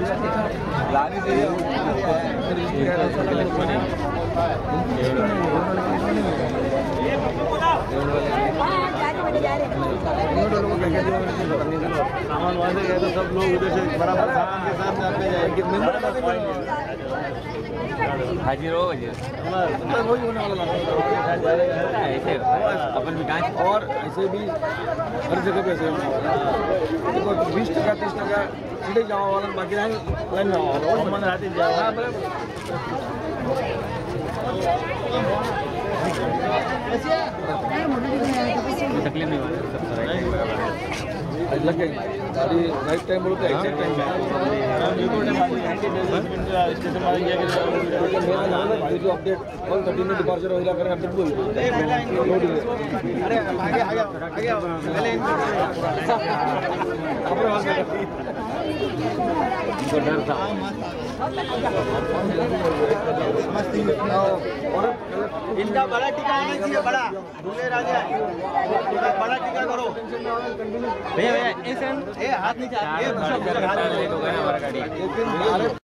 लानी चाहिए सामान वहाँ से गए तो सब लोग उधर से बराबर सामान के साथ आते जाएंगे। हाजिर हो वही होने वाला ऐसे अपन भी कहाँ और ऐसे भी हर जगह पे ऐसे देखो 20 टका 30 टका सीधे जाओ वाला बाकी लाइन में आओ और मन आते जाओ। हाँ तकलीफ नहीं होती लग गई गाड़ी राइट टाइम बोलो तो एग्जैक्ट टाइम जो अपडेट 1:30 में डिपार्चर वगैरह करें अपडेट बोल इनका बड़ा टीका होना चाहिए, बड़ा दूल्हे राजा बड़ा टीका करो भैया। भैया हाथ नीचे